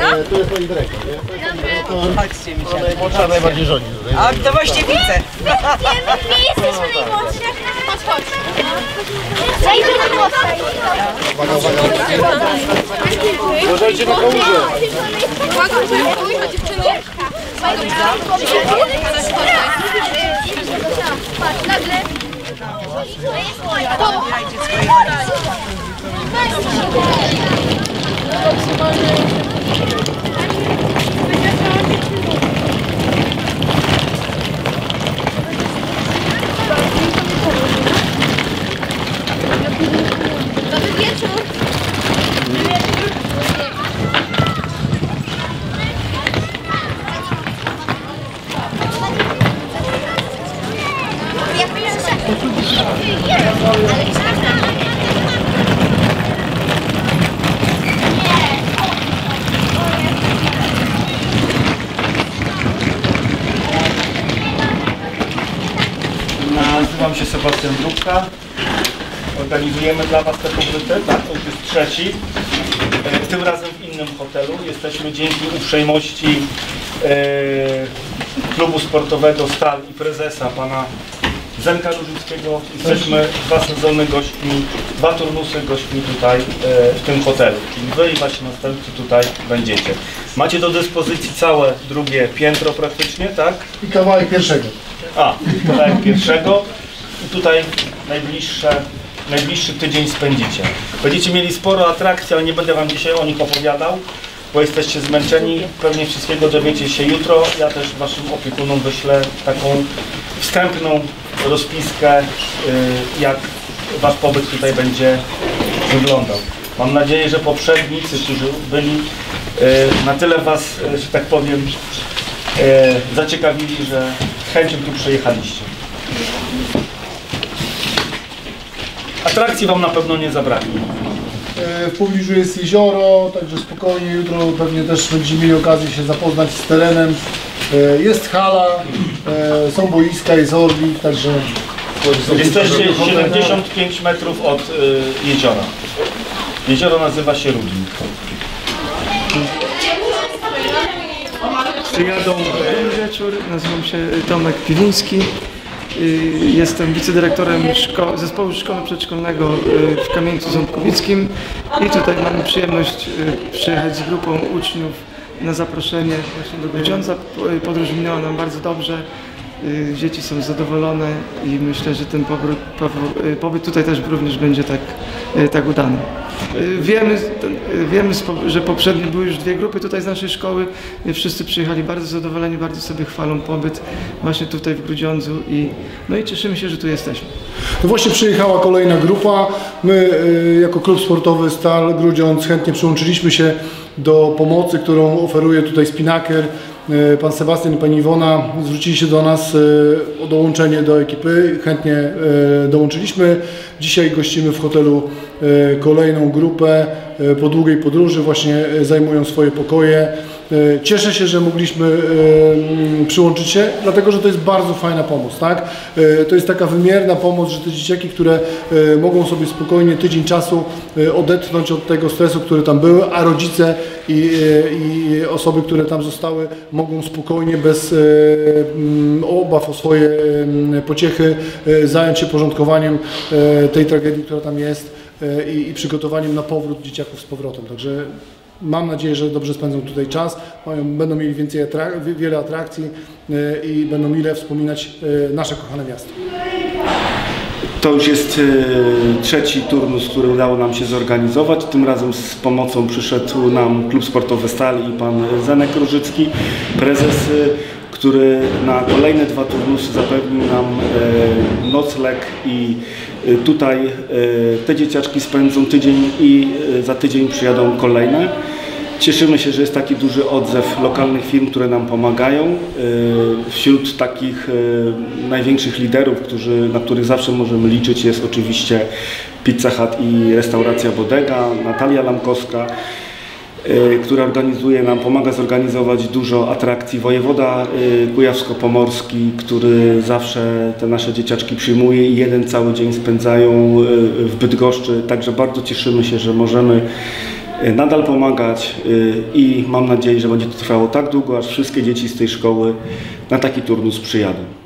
Tu jest pani dyrektor, nie? Chodźcie mi się. Młodsza najbardziej rządzi tutaj. A to właśnie widzę. My jesteśmy najmłodsi. Chodź, chodź. Zajdę na głowę. Uwaga, uwaga. Uważajcie na kałużę. Uwaga, uwaga, dziewczyny. Patrz, nagle. Dobry wieczór. Nazywam się Sebastian Drubka. Organizujemy dla Was te powroty, tak? To już jest trzeci. Tym razem w innym hotelu. Jesteśmy dzięki uprzejmości klubu sportowego Stal i prezesa pana Zenka Różyckiego. Jesteśmy 2 sezony gośćmi, 2 turnusy gośćmi tutaj w tym hotelu. Czyli Wy i Wasi następcy tutaj będziecie. Macie do dyspozycji całe drugie piętro praktycznie, tak? I kawałek pierwszego. Kawałek pierwszego. I tutaj najbliższy tydzień spędzicie. Będziecie mieli sporo atrakcji, ale nie będę Wam dzisiaj o nich opowiadał, bo jesteście zmęczeni. Pewnie wszystkiego dowiecie się jutro. Ja też Waszym opiekunom wyślę taką wstępną rozpiskę, jak Wasz pobyt tutaj będzie wyglądał. Mam nadzieję, że poprzednicy, którzy byli, na tyle Was, że tak powiem, zaciekawili, że z chęcią tu przyjechaliście. Atrakcji Wam na pewno nie zabraknie. W pobliżu jest jezioro, także spokojnie jutro pewnie też będziemy mieli okazję się zapoznać z terenem. Jest hala, są boiska, jest orlik, także... Jesteście 75 metrów od jeziora. Jezioro nazywa się Rudnik. Przyjadą. Dobry wieczór, nazywam się Tomek Piwiński. Jestem wicedyrektorem zespołu szkoły przedszkolnego w Kamieńcu Ząbkowickim i tutaj mamy przyjemność przyjechać z grupą uczniów na zaproszenie właśnie do Grudziądza. Podróż minęła nam bardzo dobrze. Dzieci są zadowolone i myślę, że ten pobyt tutaj też również będzie tak udany. Wiemy, że poprzednio były już 2 grupy tutaj z naszej szkoły. Wszyscy przyjechali bardzo zadowoleni, bardzo sobie chwalą pobyt właśnie tutaj w Grudziądzu i cieszymy się, że tu jesteśmy. No właśnie przyjechała kolejna grupa. My jako klub sportowy Stal Grudziądz chętnie przyłączyliśmy się do pomocy, którą oferuje tutaj Spinnaker. Pan Sebastian i pani Iwona zwrócili się do nas o dołączenie do ekipy. Chętnie dołączyliśmy. Dzisiaj gościmy w hotelu kolejną grupę po długiej podróży. Właśnie zajmują swoje pokoje. Cieszę się, że mogliśmy przyłączyć się, dlatego że to jest bardzo fajna pomoc, tak? To jest taka wymierna pomoc, że te dzieciaki, które mogą sobie spokojnie tydzień czasu odetchnąć od tego stresu, który tam były, a rodzice i osoby, które tam zostały, mogą spokojnie, bez obaw o swoje pociechy, zająć się porządkowaniem tej tragedii, która tam jest i przygotowaniem na powrót dzieciaków z powrotem. Także mam nadzieję, że dobrze spędzą tutaj czas, będą mieli wiele atrakcji i będą mile wspominać nasze kochane miasto. To już jest trzeci turnus, który udało nam się zorganizować. Tym razem z pomocą przyszedł nam klub sportowy Stal i pan Zenek Różycki, prezes, który na kolejne 2 turnusy zapewnił nam nocleg i tutaj te dzieciaczki spędzą tydzień i za tydzień przyjadą kolejne. Cieszymy się, że jest taki duży odzew lokalnych firm, które nam pomagają. Wśród takich największych liderów, na których zawsze możemy liczyć, jest oczywiście Pizza Hut i restauracja Bodega, Natalia Lamkowska, która pomaga zorganizować dużo atrakcji. Wojewoda kujawsko-pomorski, który zawsze te nasze dzieciaczki przyjmuje i jeden cały dzień spędzają w Bydgoszczy. Także bardzo cieszymy się, że możemy nadal pomagać i mam nadzieję, że będzie to trwało tak długo, aż wszystkie dzieci z tej szkoły na taki turnus przyjadą.